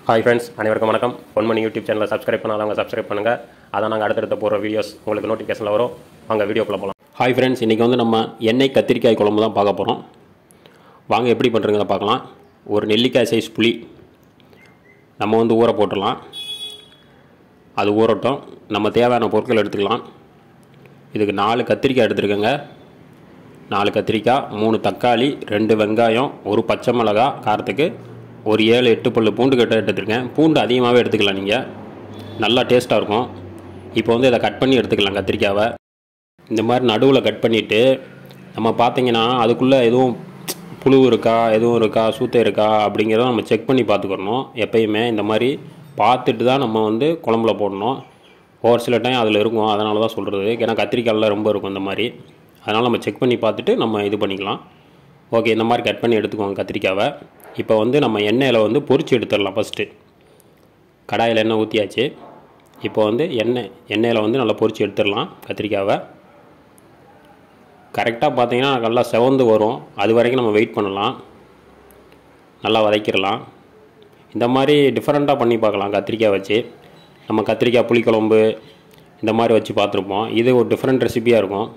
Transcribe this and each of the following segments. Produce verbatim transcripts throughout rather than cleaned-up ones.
Hi friends, அனைவருக்கும் வணக்கம். Ponmani YouTube சேனலை சப்ஸ்கிரைப் பண்ணாதவங்க சப்ஸ்கிரைப் பண்ணுங்கள். அதான் நாங்கள் அடுத்தடுத்த போகிற வீடியோஸ் உங்களுக்கு நோட்டிஃபிகேஷனில் வரும். வாங்க வீடியோக்குள்ளே போகலாம். ஹாய் ஃப்ரெண்ட்ஸ், இன்றைக்கி வந்து நம்ம எண்ணெய் கத்திரிக்காய் குழம்பு தான் பார்க்க போகிறோம். வாங்க எப்படி பண்ணுறதுங்க பார்க்கலாம். ஒரு நெல்லிக்காய் சைஸ் புளி நம்ம வந்து ஊற போட்டுடலாம். அது ஊறட்டும். நம்ம தேவையான பொருட்கள் எடுத்துக்கலாம். இதுக்கு நாலு கத்திரிக்காய் எடுத்துருக்கேங்க. நாலு கத்திரிக்காய், மூணு தக்காளி, ரெண்டு வெங்காயம், ஒரு பச்சை மிளகா காரத்துக்கு, ஒரு ஏழு எட்டு பல்லு பூண்டு கட்ட எடுத்துருக்கேன். பூண்டு அதிகமாகவே எடுத்துக்கலாம், நீங்கள் நல்லா டேஸ்ட்டாக இருக்கும். இப்போ வந்து இதை கட் பண்ணி எடுத்துக்கலாம். கத்திரிக்காவை இந்த மாதிரி நடுவில் கட் பண்ணிவிட்டு நம்ம பார்த்திங்கன்னா அதுக்குள்ளே எதுவும் புழு இருக்கா, எதுவும் இருக்கா, சூத்தை இருக்கா அப்படிங்கிறத நம்ம செக் பண்ணி பார்த்துக்கணும். எப்பயுமே இந்த மாதிரி பார்த்துட்டு தான் நம்ம வந்து குழம்புல போடணும். ஒரு சில டைம் அதில் இருக்கும், அதனால தான் சொல்கிறது. ஏன்னா கத்திரிக்காயில் ரொம்ப இருக்கும் இந்த மாதிரி. அதனால் நம்ம செக் பண்ணி பார்த்துட்டு நம்ம இது பண்ணிக்கலாம். ஓகே, இந்த மாதிரி கட் பண்ணி எடுத்துக்குவோங்க கத்திரிக்காவை. இப்போ வந்து நம்ம எண்ணெயில் வந்து பொரிச்சு எடுத்துடலாம். ஃபஸ்ட்டு கடாயில் எண்ணெய் ஊற்றியாச்சு. இப்போ வந்து எண்ணெய் எண்ணெயில் வந்து நல்லா பொரிச்சு எடுத்துடலாம் கத்திரிக்காவை. கரெக்டாக பார்த்தீங்கன்னா நல்லா செவந்து வரும். அது வரைக்கும் நம்ம வெயிட் பண்ணலாம். நல்லா வதக்கிடலாம். இந்த மாதிரி டிஃப்ரெண்ட்டாக பண்ணி பார்க்கலாம் கத்திரிக்காய் வச்சு. நம்ம கத்திரிக்காய் புளிக்குழம்பு இந்த மாதிரி வச்சு பார்த்துருப்போம். இது ஒரு டிஃப்ரெண்ட் ரெசிபியாக இருக்கும்.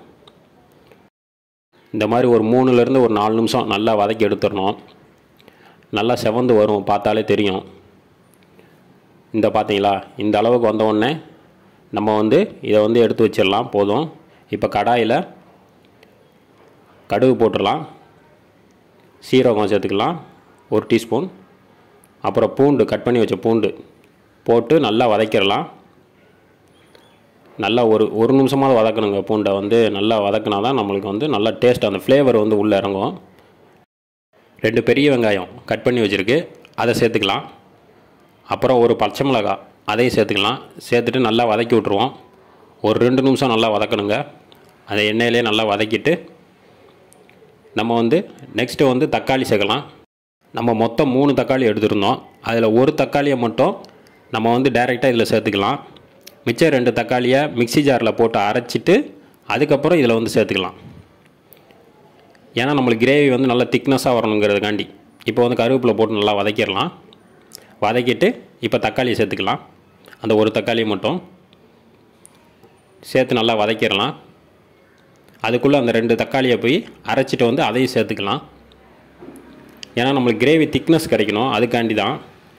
இந்த மாதிரி ஒரு மூணுலேருந்து ஒரு நாலு நிமிஷம் நல்லா வதக்கி எடுத்துடணும். நல்லா செவந்து வரும், பார்த்தாலே தெரியும். இந்த பார்த்தீங்களா, இந்த அளவுக்கு வந்தவுடனே நம்ம வந்து இதை வந்து எடுத்து வச்சிடலாம். போதும். இப்போ கடாயில் கடுகு போட்டுடலாம். சீரகம் சேர்த்துக்கலாம் ஒரு டீஸ்பூன். அப்புறம் பூண்டு, கட் பண்ணி வச்ச பூண்டு போட்டு நல்லா வதக்கிடலாம். நல்லா ஒரு ஒரு நிமிஷமாவது வதக்கணுங்க. பூண்டை வந்து நல்லா வதக்கினா தான் நம்மளுக்கு வந்து நல்லா டேஸ்ட், அந்த ஃப்ளேவர் வந்து உள்ளே இறங்கும். ரெண்டு பெரிய வெங்காயம் கட் பண்ணி வச்சுருக்கு, அதை சேர்த்துக்கலாம். அப்புறம் ஒரு பச்சை மிளகா, அதையும் சேர்த்துக்கலாம். சேர்த்துட்டு நல்லா வதக்கி விட்ருவோம். ஒரு ரெண்டு நிமிஷம் நல்லா வதக்கணுங்க. அதை எண்ணெயிலே நல்லா வதக்கிட்டு நம்ம வந்து நெக்ஸ்ட்டு வந்து தக்காளி சேர்க்கலாம். நம்ம மொத்தம் மூணு தக்காளி எடுத்துருந்தோம். அதில் ஒரு தக்காளியை மட்டும் நம்ம வந்து டைரெக்டாக இதில் சேர்த்துக்கலாம். மிச்சம் ரெண்டு தக்காளியை மிக்சி ஜாரில் போட்டு அரைச்சிட்டு அதுக்கப்புறம் இதில் வந்து சேர்த்துக்கலாம். ஏன்னா நம்மளுக்கு கிரேவி வந்து நல்லா திக்னஸாக வரணுங்கிறதுக்காண்டி. இப்போ வந்து கருவேப்பிலை போட்டு நல்லா வதக்கிடலாம். வதக்கிட்டு இப்போ தக்காளியை சேர்த்துக்கலாம். அந்த ஒரு தக்காளியை மட்டும் சேர்த்து நல்லா வதக்கிடலாம். அதுக்குள்ளே அந்த ரெண்டு தக்காளியை போய் அரைச்சிட்டு வந்து அதையும் சேர்த்துக்கலாம். ஏன்னா நம்மளுக்கு கிரேவி திக்னஸ் கிடைக்கணும், அதுக்காண்டி தான்.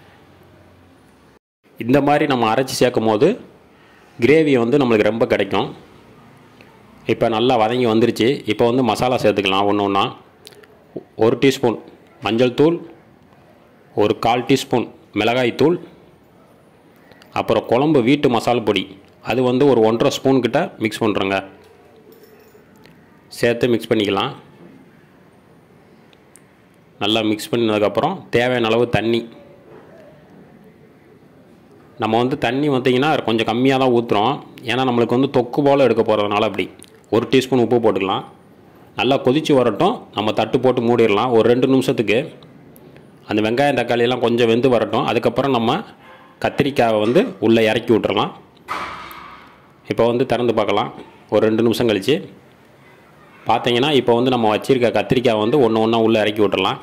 இந்த மாதிரி நம்ம அரைச்சி சேர்க்கும் போது கிரேவி வந்து நம்மளுக்கு ரொம்ப கிடைக்கும். இப்போ நல்லா வதங்கி வந்துருச்சு. இப்போ வந்து மசாலா சேர்த்துக்கலாம் ஒன்று ஒன்றா. ஒரு டீஸ்பூன் மஞ்சள் தூள், ஒரு கால் டீஸ்பூன் மிளகாய் தூள், அப்புறம் குழம்பு வீட்டு மசாலா பொடி, அது வந்து ஒரு ஒன்றரை ஸ்பூன் கிட்ட மிக்ஸ் பண்ணுறோங்க. சேர்த்து மிக்ஸ் பண்ணிக்கலாம். நல்லா மிக்ஸ் பண்ணினதுக்கப்புறம் தேவையான அளவு தண்ணி. நம்ம வந்து தண்ணி பார்த்திங்கன்னா கொஞ்சம் கம்மியாக தான் ஊற்றுறோம். ஏன்னா நம்மளுக்கு வந்து தொக்கு போல் எடுக்க போகிறதுனால அப்படி. ஒரு டீஸ்பூன் உப்பு போட்டுக்கலாம். நல்லா கொதித்து வரட்டும். நம்ம தட்டு போட்டு மூடிடலாம் ஒரு ரெண்டு நிமிஷத்துக்கு. அந்த வெங்காயம் தக்காளியெல்லாம் கொஞ்சம் வெந்து வரட்டும். அதுக்கப்புறம் நம்ம கத்திரிக்காயை வந்து உள்ளே இறக்கி விட்டுறலாம். இப்போ வந்து திறந்து பார்க்கலாம். ஒரு ரெண்டு நிமிஷம் கழித்து பார்த்தீங்கன்னா இப்போ வந்து நம்ம வச்சுருக்க கத்திரிக்காய் வந்து ஒன்று ஒன்றா உள்ளே இறக்கி விட்டுறலாம்.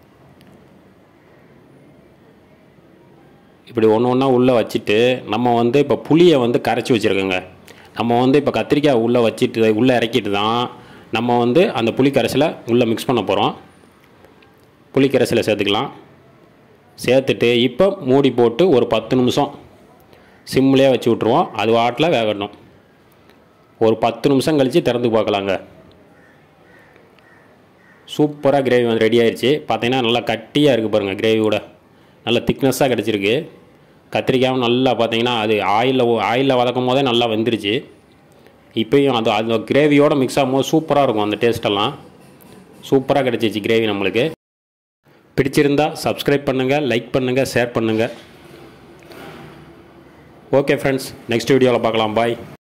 இப்படி ஒன்று ஒன்றா உள்ளே வச்சுட்டு நம்ம வந்து இப்போ புளியை வந்து கரைச்சி வச்சுருக்கோங்க. நம்ம வந்து இப்போ கத்திரிக்காய் உள்ளே வச்சுட்டு உள்ளே இறக்கிட்டு தான் நம்ம வந்து அந்த புளி கரைசலை உள்ளே மிக்ஸ் பண்ண போகிறோம். புளி கரைசலை சேர்த்துக்கலாம். சேர்த்துட்டு இப்போ மூடி போட்டு ஒரு பத்து நிமிஷம் சிம்லேயே வச்சு விட்ருவோம். அது வாட்டில் வேகணும். ஒரு பத்து நிமிஷம் கழித்து திறந்து பார்க்கலாங்க. சூப்பராக கிரேவி வந்து ரெடி ஆயிடுச்சு. பார்த்தீங்கன்னா நல்லா கட்டியாக இருக்குது பாருங்கள். கிரேவியோட நல்லா திக்னஸாக கிடச்சிருக்கு. கத்திரிக்காயும் நல்லா பார்த்தீங்கன்னா அது ஆயிலில் ஆயிலில் வதக்கும் போதே நல்லா வெந்துருச்சு. இப்போயும் அது அந்த கிரேவியோடு மிக்ஸ் ஆகும்போது சூப்பராக இருக்கும். அந்த டேஸ்ட்டெல்லாம் சூப்பராக கிடச்சிச்சு கிரேவி நம்மளுக்கு. பிடிச்சிருந்தால் சப்ஸ்கிரைப் பண்ணுங்கள், லைக் பண்ணுங்கள், ஷேர் பண்ணுங்கள். ஓகே ஃப்ரெண்ட்ஸ், நெக்ஸ்ட் வீடியோவில் பார்க்கலாம். பாய்.